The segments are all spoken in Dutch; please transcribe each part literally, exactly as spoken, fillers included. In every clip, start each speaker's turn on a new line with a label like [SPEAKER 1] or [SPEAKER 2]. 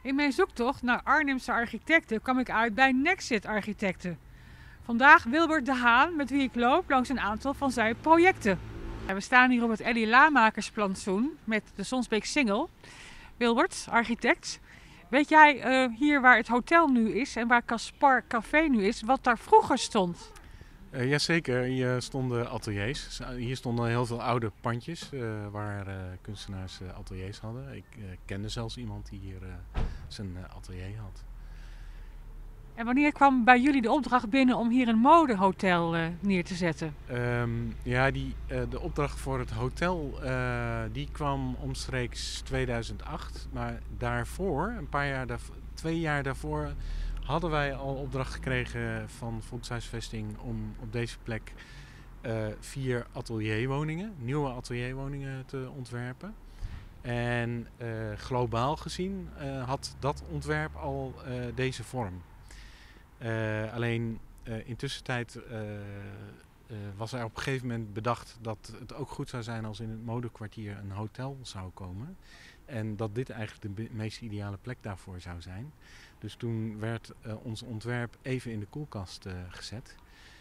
[SPEAKER 1] In mijn zoektocht naar Arnhemse architecten kwam ik uit bij Nexit Architecten. Vandaag Wilbert de Haan, met wie ik loop langs een aantal van zijn projecten. We staan hier op het Elly Lamakersplantsoen met de Sonsbeek Singel. Wilbert, architect, weet jij uh, hier waar het hotel nu is en waar Caspar Café nu is, wat daar vroeger stond?
[SPEAKER 2] Uh, Jazeker, hier stonden ateliers. Hier stonden heel veel oude pandjes uh, waar uh, kunstenaars uh, ateliers hadden. Ik uh, kende zelfs iemand die hier uh, zijn uh, atelier had.
[SPEAKER 1] En wanneer kwam bij jullie de opdracht binnen om hier een modehotel uh, neer te zetten?
[SPEAKER 2] Um, ja, die, uh, de opdracht voor het hotel uh, die kwam omstreeks tweeduizend acht. Maar daarvoor, een paar jaar daarvoor, twee jaar daarvoor, hadden wij al opdracht gekregen van Volkshuisvesting om op deze plek uh, vier atelierwoningen, nieuwe atelierwoningen te ontwerpen. En uh, globaal gezien uh, had dat ontwerp al uh, deze vorm. Uh, alleen uh, intussen tijd uh, uh, was er op een gegeven moment bedacht dat het ook goed zou zijn als in het modekwartier een hotel zou komen. En dat dit eigenlijk de meest ideale plek daarvoor zou zijn. Dus toen werd uh, ons ontwerp even in de koelkast uh, gezet.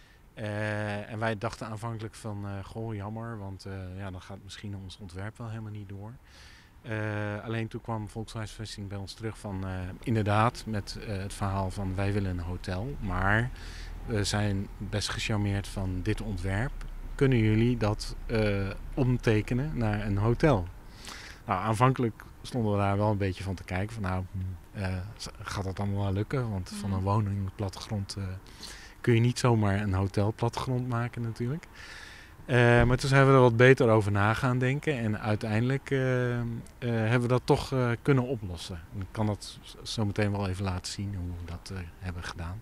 [SPEAKER 2] Uh, en wij dachten aanvankelijk van, uh, goh jammer, want uh, ja, dan gaat misschien ons ontwerp wel helemaal niet door. Uh, alleen toen kwam Volkshuisvesting bij ons terug van uh, inderdaad met uh, het verhaal van wij willen een hotel. Maar we zijn best gecharmeerd van dit ontwerp. Kunnen jullie dat uh, omtekenen naar een hotel? Nou, aanvankelijk stonden we daar wel een beetje van te kijken. Van nou, uh, gaat dat allemaal wel lukken? Want van een woning plattegrond uh, kun je niet zomaar een hotel plattegrond maken natuurlijk. Uh, maar toen zijn we er wat beter over na gaan denken. En uiteindelijk uh, uh, hebben we dat toch uh, kunnen oplossen. Ik kan dat zo meteen wel even laten zien hoe we dat uh, hebben gedaan.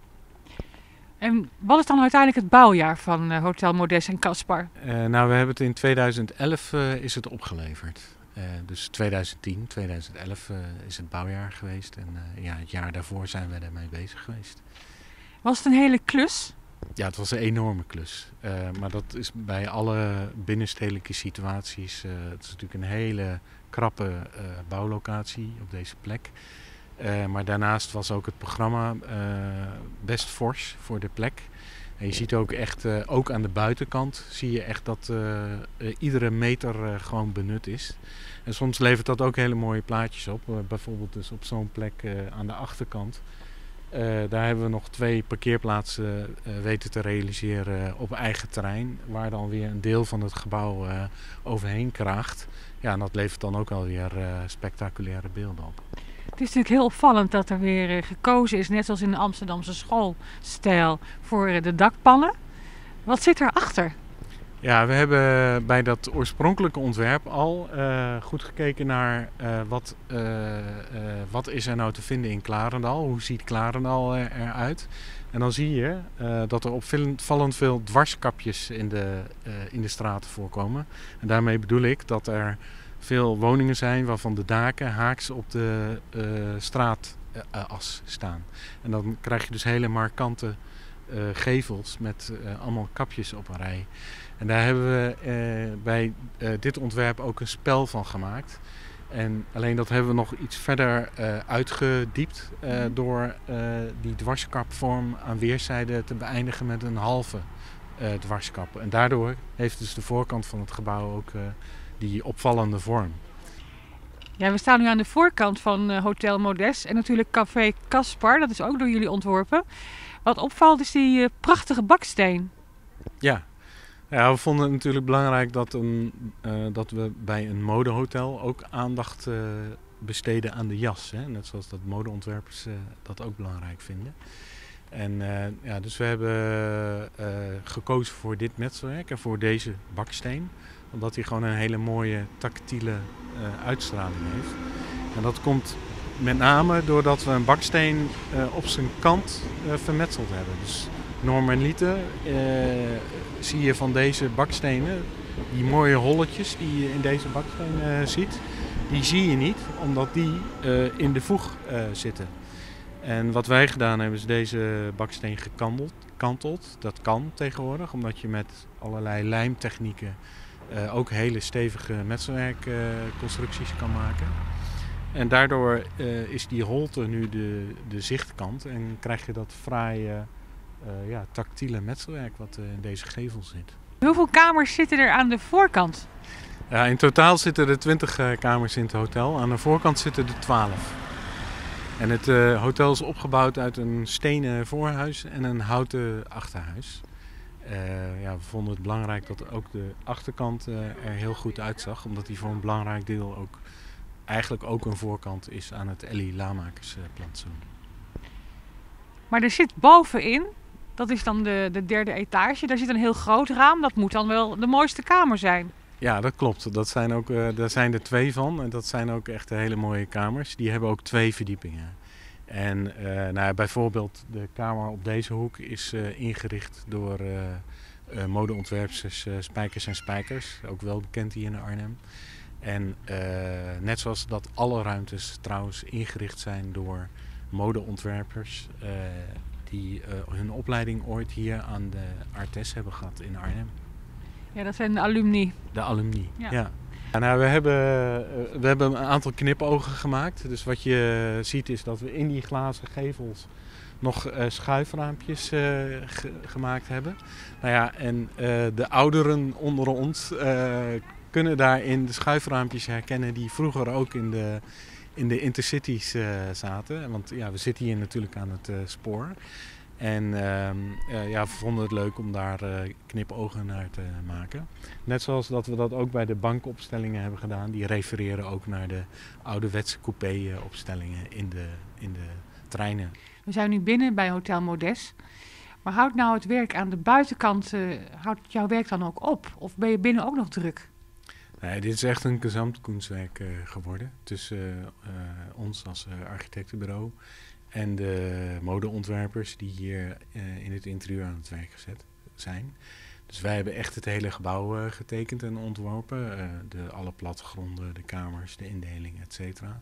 [SPEAKER 1] En wat is dan uiteindelijk het bouwjaar van uh, Hotel Modest en Caspar?
[SPEAKER 2] Uh, nou, we hebben het in tweeduizend elf uh, is het opgeleverd. Uh, dus tweeduizend tien, tweeduizend elf uh, is het bouwjaar geweest. En uh, ja, het jaar daarvoor zijn we ermee bezig geweest.
[SPEAKER 1] Was het een hele klus?
[SPEAKER 2] Ja, het was een enorme klus. Uh, maar dat is bij alle binnenstedelijke situaties. Uh, het is natuurlijk een hele krappe uh, bouwlocatie op deze plek. Uh, maar daarnaast was ook het programma uh, best fors voor de plek. En je ziet ook echt, uh, ook aan de buitenkant, zie je echt dat uh, uh, iedere meter uh, gewoon benut is. En soms levert dat ook hele mooie plaatjes op. Uh, bijvoorbeeld dus op zo'n plek uh, aan de achterkant. Uh, daar hebben we nog twee parkeerplaatsen uh, weten te realiseren op eigen terrein. Waar dan weer een deel van het gebouw uh, overheen kraagt. Ja, en dat levert dan ook alweer uh, spectaculaire beelden op.
[SPEAKER 1] Het is natuurlijk heel opvallend dat er weer uh, gekozen is, net zoals in de Amsterdamse schoolstijl, voor uh, de dakpannen. Wat zit erachter?
[SPEAKER 2] Ja, we hebben bij dat oorspronkelijke ontwerp al uh, goed gekeken naar uh, wat, uh, uh, wat is er nou te vinden in Klarendal. Hoe ziet Klarendal er, eruit? En dan zie je uh, dat er opvallend veel dwarskapjes in de, uh, in de straten voorkomen. En daarmee bedoel ik dat er veel woningen zijn waarvan de daken haaks op de uh, straatas uh, staan. En dan krijg je dus hele markante uh, gevels met uh, allemaal kapjes op een rij. En daar hebben we uh, bij uh, dit ontwerp ook een spel van gemaakt. En alleen dat hebben we nog iets verder uh, uitgediept uh, door uh, die dwarskapvorm aan weerszijden te beëindigen met een halve uh, dwarskap. En daardoor heeft dus de voorkant van het gebouw ook uh, die opvallende vorm.
[SPEAKER 1] Ja, we staan nu aan de voorkant van uh, Hotel Modest en natuurlijk Café Caspar. Dat is ook door jullie ontworpen. Wat opvalt is die uh, prachtige baksteen.
[SPEAKER 2] Ja. Ja, we vonden het natuurlijk belangrijk dat, een, uh, dat we bij een modehotel ook aandacht uh, besteden aan de jas. Hè? Net zoals dat modeontwerpers uh, dat ook belangrijk vinden. En uh, ja, dus we hebben uh, gekozen voor dit metselwerk en voor deze baksteen. Omdat hij gewoon een hele mooie tactiele uh, uitstraling heeft. En dat komt met name doordat we een baksteen uh, op zijn kant uh, vermetseld hebben. Dus normaliter uh, zie je van deze bakstenen, die mooie holletjes die je in deze baksteen uh, ziet, die zie je niet, omdat die uh, in de voeg uh, zitten. En wat wij gedaan hebben is deze baksteen gekanteld. Kanteld. Dat kan tegenwoordig, omdat je met allerlei lijmtechnieken uh, ook hele stevige metselwerkconstructies uh, kan maken. En daardoor uh, is die holte nu de, de zichtkant en krijg je dat fraaie uh, ja, tactiele metselwerk wat uh, in deze gevel zit.
[SPEAKER 1] Hoeveel kamers zitten er aan de voorkant?
[SPEAKER 2] Ja, in totaal zitten er twintig uh, kamers in het hotel. Aan de voorkant zitten er twaalf. En het uh, hotel is opgebouwd uit een stenen voorhuis en een houten achterhuis. Uh, ja, we vonden het belangrijk dat ook de achterkant uh, er heel goed uitzag, omdat die voor een belangrijk deel ook eigenlijk ook een voorkant is aan het Ellie Lamakersplantsoen.
[SPEAKER 1] Maar er zit bovenin, dat is dan de, de derde etage, daar zit een heel groot raam. Dat moet dan wel de mooiste kamer zijn.
[SPEAKER 2] Ja, dat klopt. Dat zijn ook, uh, daar zijn er twee van en dat zijn ook echt hele mooie kamers. Die hebben ook twee verdiepingen. En uh, nou, bijvoorbeeld de kamer op deze hoek is uh, ingericht door uh, uh, modeontwerpsters uh, Spijkers en Spijkers, ook wel bekend hier in Arnhem. En uh, net zoals dat alle ruimtes trouwens ingericht zijn door modeontwerpers uh, die uh, hun opleiding ooit hier aan de Artes hebben gehad in Arnhem.
[SPEAKER 1] Ja, dat zijn de alumni.
[SPEAKER 2] De alumni, ja. ja. Ja, nou, we, hebben, uh, we hebben een aantal knipogen gemaakt. Dus wat je ziet is dat we in die glazen gevels nog uh, schuifraampjes uh, ge gemaakt hebben. Nou ja, en uh, de ouderen onder ons uh, kunnen daarin de schuifraampjes herkennen die vroeger ook in de, in de intercities uh, zaten. Want ja, we zitten hier natuurlijk aan het uh, spoor. En uh, uh, ja, we vonden het leuk om daar uh, knipogen naar te maken. Net zoals dat we dat ook bij de bankopstellingen hebben gedaan. Die refereren ook naar de ouderwetse coupé-opstellingen in de, in de treinen.
[SPEAKER 1] We zijn nu binnen bij Hotel Modès. Maar houdt nou het werk aan de buitenkant, uh, houdt jouw werk dan ook op? Of ben je binnen ook nog druk?
[SPEAKER 2] Nee, dit is echt een gezamtkunstwerk uh, geworden tussen uh, uh, ons als uh, architectenbureau en de modeontwerpers die hier uh, in het interieur aan het werk gezet zijn. Dus wij hebben echt het hele gebouw uh, getekend en ontworpen. Uh, de, alle plattegronden, de kamers, de indeling, et cetera.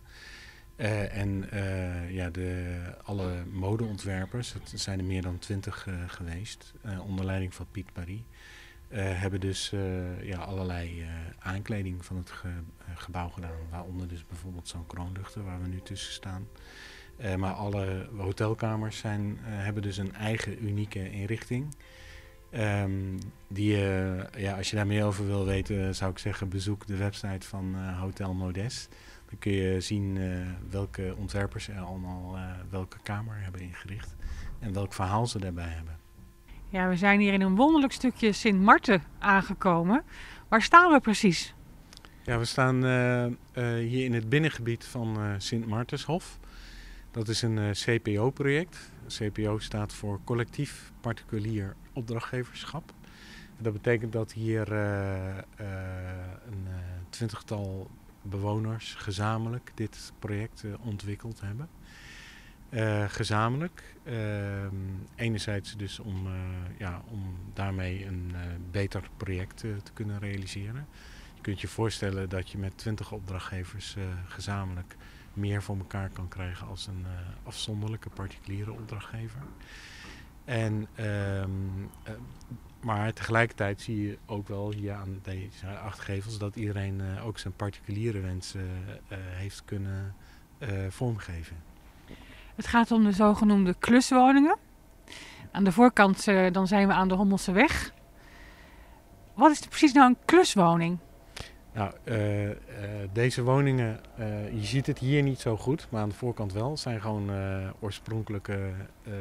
[SPEAKER 2] Uh, en uh, ja, de, alle modeontwerpers, het zijn er meer dan twintig uh, geweest, uh, onder leiding van Piet Paris. Uh, hebben dus uh, ja, allerlei uh, aankleding van het ge, uh, gebouw gedaan. Waaronder dus bijvoorbeeld zo'n kroonluchter waar we nu tussen staan. Uh, maar alle hotelkamers zijn, uh, hebben dus een eigen unieke inrichting. Um, die, uh, ja, als je daar meer over wil weten, zou ik zeggen bezoek de website van uh, Hotel Modès. Dan kun je zien uh, welke ontwerpers er allemaal uh, welke kamer hebben ingericht. En welk verhaal ze daarbij hebben.
[SPEAKER 1] Ja, we zijn hier in een wonderlijk stukje Sint Marten aangekomen. Waar staan we precies?
[SPEAKER 2] Ja, we staan uh, uh, hier in het binnengebied van uh, Sint Martenshof. Dat is een uh, C P O-project. C P O staat voor Collectief Particulier Opdrachtgeverschap. Dat betekent dat hier uh, uh, een uh, twintigtal bewoners gezamenlijk dit project uh, ontwikkeld hebben. Uh, gezamenlijk. Uh, enerzijds dus om, uh, ja, om daarmee een uh, beter project uh, te kunnen realiseren. Je kunt je voorstellen dat je met twintig opdrachtgevers uh, gezamenlijk meer voor elkaar kan krijgen als een uh, afzonderlijke particuliere opdrachtgever. En, uh, uh, maar tegelijkertijd zie je ook wel hier aan deze acht gevels dat iedereen uh, ook zijn particuliere wensen uh, uh, heeft kunnen uh, vormgeven.
[SPEAKER 1] Het gaat om de zogenoemde kluswoningen. Aan de voorkant uh, dan zijn we aan de Hommelseweg. Wat is precies nou een kluswoning?
[SPEAKER 2] Nou, uh, uh, deze woningen, uh, je ziet het hier niet zo goed, maar aan de voorkant wel. Het zijn gewoon uh, oorspronkelijke uh,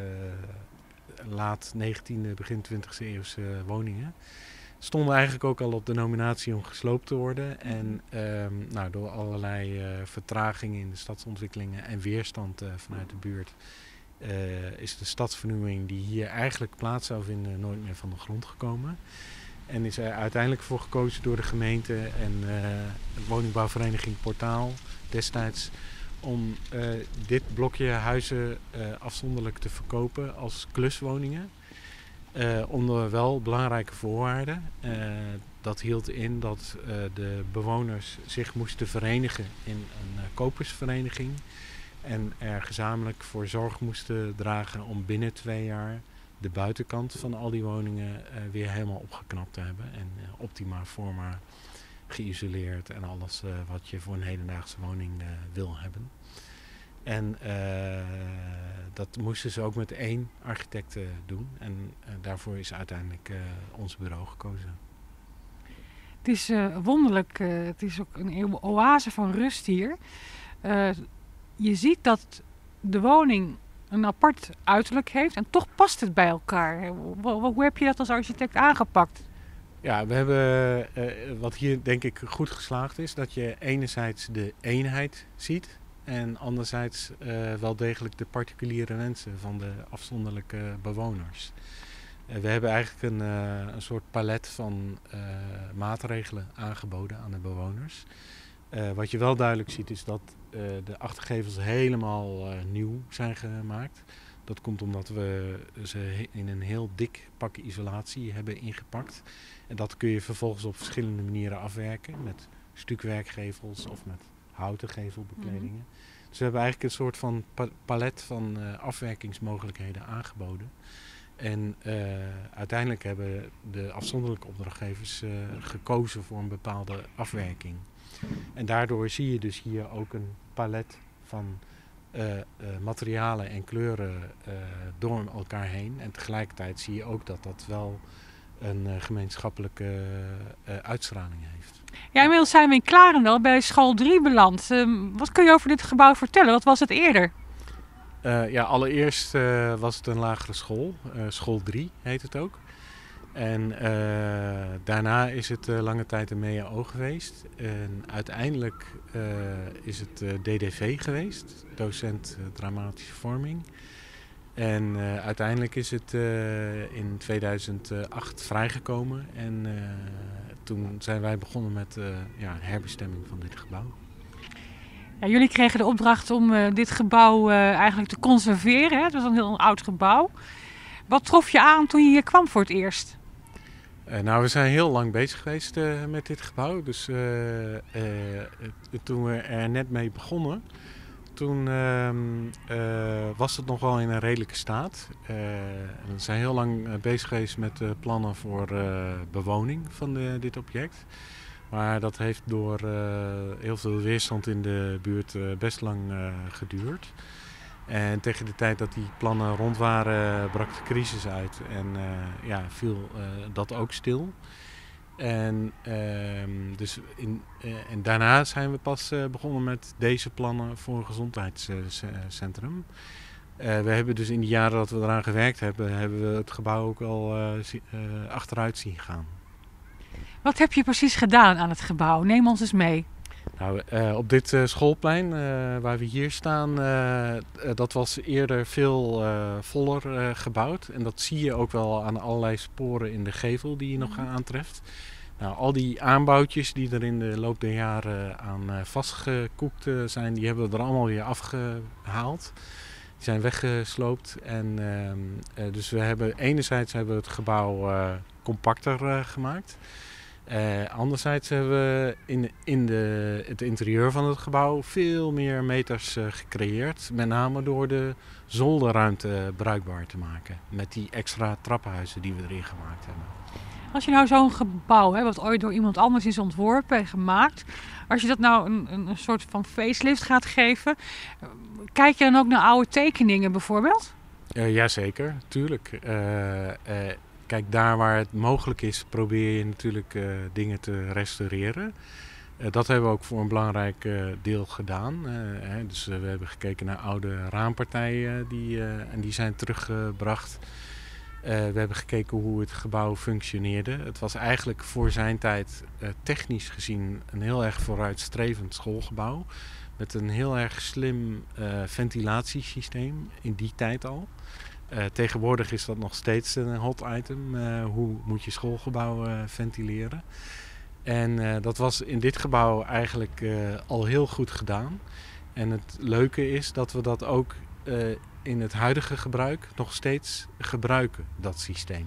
[SPEAKER 2] laat negentiende, begin twintigste eeuwse woningen. Stonden eigenlijk ook al op de nominatie om gesloopt te worden. En um, nou, door allerlei uh, vertragingen in de stadsontwikkelingen en weerstand uh, vanuit de buurt uh, is de stadsvernieuwing die hier eigenlijk plaats zou vinden nooit meer van de grond gekomen. En is er uiteindelijk voor gekozen door de gemeente en uh, de woningbouwvereniging Portaal destijds om uh, dit blokje huizen uh, afzonderlijk te verkopen als kluswoningen. Uh, onder wel belangrijke voorwaarden. Uh, dat hield in dat uh, de bewoners zich moesten verenigen in een uh, kopersvereniging. En er gezamenlijk voor zorg moesten dragen om binnen twee jaar de buitenkant van al die woningen uh, weer helemaal opgeknapt te hebben. En uh, optima forma geïsoleerd en alles uh, wat je voor een hedendaagse woning uh, wil hebben. En uh, dat moesten ze ook met één architect uh, doen. En uh, daarvoor is uiteindelijk uh, ons bureau gekozen.
[SPEAKER 1] Het is uh, wonderlijk. Uh, het is ook een oase van rust hier. Uh, je ziet dat de woning een apart uiterlijk heeft en toch past het bij elkaar. Hoe heb je dat als architect aangepakt?
[SPEAKER 2] Ja, we hebben, uh, wat hier denk ik goed geslaagd is, dat je enerzijds de eenheid ziet en anderzijds uh, wel degelijk de particuliere wensen van de afzonderlijke bewoners. Uh, we hebben eigenlijk een, uh, een soort palet van uh, maatregelen aangeboden aan de bewoners. Uh, wat je wel duidelijk ziet is dat uh, de achtergevels helemaal uh, nieuw zijn gemaakt. Dat komt omdat we ze in een heel dik pak isolatie hebben ingepakt. En dat kun je vervolgens op verschillende manieren afwerken. Met stukwerkgevels of met houten gevelbekledingen. Mm-hmm. Dus we hebben eigenlijk een soort van palet van uh, afwerkingsmogelijkheden aangeboden. En uh, uiteindelijk hebben de afzonderlijke opdrachtgevers uh, gekozen voor een bepaalde afwerking. En daardoor zie je dus hier ook een palet van uh, uh, materialen en kleuren uh, door elkaar heen. En tegelijkertijd zie je ook dat dat wel een uh, gemeenschappelijke uh, uitstraling heeft.
[SPEAKER 1] Ja, inmiddels zijn we in Klarendal bij school drie beland. Uh, wat kun je over dit gebouw vertellen? Wat was het eerder?
[SPEAKER 2] Uh, ja, allereerst uh, was het een lagere school. Uh, school drie heet het ook. En uh, daarna is het uh, lange tijd een M E A O geweest. En uiteindelijk uh, is het uh, D D V geweest, docent uh, dramatische vorming. En uh, uiteindelijk is het uh, in tweeduizend acht vrijgekomen. En uh, toen zijn wij begonnen met uh, ja, herbestemming van dit gebouw.
[SPEAKER 1] Ja, jullie kregen de opdracht om uh, dit gebouw uh, eigenlijk te conserveren. Hè? Het was een heel oud gebouw. Wat trof je aan toen je hier kwam voor het eerst?
[SPEAKER 2] Uh, nou, we zijn heel lang bezig geweest uh, met dit gebouw. Dus uh, uh, toen we er net mee begonnen, toen uh, uh, was het nog wel in een redelijke staat. Uh, we zijn heel lang uh, bezig geweest met uh, plannen voor uh, bewoning van de, dit object. Maar dat heeft door uh, heel veel weerstand in de buurt uh, best lang uh, geduurd. En tegen de tijd dat die plannen rond waren, brak de crisis uit en uh, ja, viel uh, dat ook stil. En, uh, dus in, uh, en daarna zijn we pas uh, begonnen met deze plannen voor een gezondheidscentrum. Uh, we hebben dus in die jaren dat we eraan gewerkt hebben, hebben we het gebouw ook al uh, uh, achteruit zien gaan.
[SPEAKER 1] Wat heb je precies gedaan aan het gebouw? Neem ons eens mee.
[SPEAKER 2] Nou, uh, op dit uh, schoolplein uh, waar we hier staan, uh, uh, dat was eerder veel uh, voller uh, gebouwd. En dat zie je ook wel aan allerlei sporen in de gevel die je nog aantreft. Nou, al die aanbouwtjes die er in de loop der jaren aan uh, vastgekoekt uh, zijn, die hebben we er allemaal weer afgehaald. Die zijn weggesloopt. En, uh, uh, dus we hebben enerzijds hebben we het gebouw uh, compacter uh, gemaakt. Uh, anderzijds hebben we in, in de, het interieur van het gebouw veel meer meters uh, gecreëerd. Met name door de zolderruimte bruikbaar te maken. Met die extra trappenhuizen die we erin gemaakt hebben.
[SPEAKER 1] Als je nou zo'n gebouw hebt, wat ooit door iemand anders is ontworpen en gemaakt. Als je dat nou een, een soort van facelift gaat geven. Kijk je dan ook naar oude tekeningen bijvoorbeeld?
[SPEAKER 2] Uh, Jazeker, tuurlijk. Uh, uh, Kijk, daar waar het mogelijk is, probeer je natuurlijk uh, dingen te restaureren. Uh, dat hebben we ook voor een belangrijk uh, deel gedaan. Uh, hè, dus uh, we hebben gekeken naar oude raampartijen die, uh, en die zijn teruggebracht. Uh, we hebben gekeken hoe het gebouw functioneerde. Het was eigenlijk voor zijn tijd uh, technisch gezien een heel erg vooruitstrevend schoolgebouw. Met een heel erg slim uh, ventilatiesysteem in die tijd al. Uh, tegenwoordig is dat nog steeds een hot item. Uh, hoe moet je schoolgebouw uh, ventileren? En uh, dat was in dit gebouw eigenlijk uh, al heel goed gedaan. En het leuke is dat we dat ook uh, in het huidige gebruik nog steeds gebruiken, dat systeem.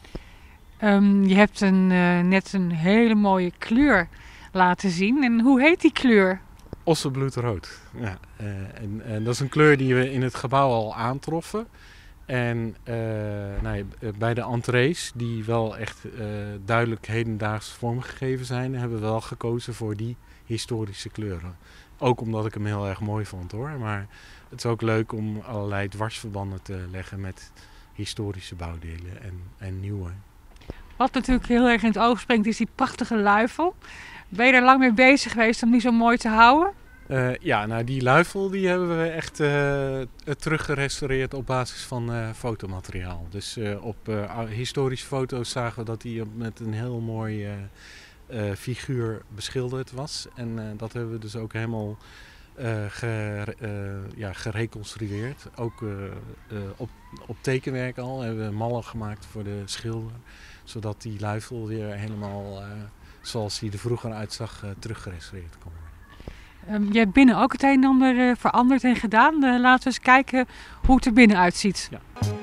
[SPEAKER 1] Um, je hebt een, uh, net een hele mooie kleur laten zien. En hoe heet die kleur?
[SPEAKER 2] Ossebloedrood. Ja, uh, en, en dat is een kleur die we in het gebouw al aantroffen. En uh, nou ja, bij de entrees, die wel echt uh, duidelijk hedendaags vormgegeven zijn, hebben we wel gekozen voor die historische kleuren. Ook omdat ik hem heel erg mooi vond hoor. Maar het is ook leuk om allerlei dwarsverbanden te leggen met historische bouwdelen en, en nieuwe.
[SPEAKER 1] Wat natuurlijk heel erg in het oog springt is die prachtige luifel. Ben je er lang mee bezig geweest om die zo mooi te houden?
[SPEAKER 2] Uh, ja, nou die luifel die hebben we echt uh, teruggerestaureerd op basis van uh, fotomateriaal. Dus uh, op uh, historische foto's zagen we dat hij met een heel mooi uh, uh, figuur beschilderd was. En uh, dat hebben we dus ook helemaal uh, ge, uh, ja, gereconstrueerd. Ook uh, uh, op, op tekenwerk al hebben we mallen gemaakt voor de schilder. Zodat die luifel weer helemaal uh, zoals hij er vroeger uitzag uh, teruggerestaureerd kon worden.
[SPEAKER 1] Um, je hebt binnen ook het een en ander uh, veranderd en gedaan. Uh, laten we eens kijken hoe het er binnen uitziet.
[SPEAKER 2] Ja.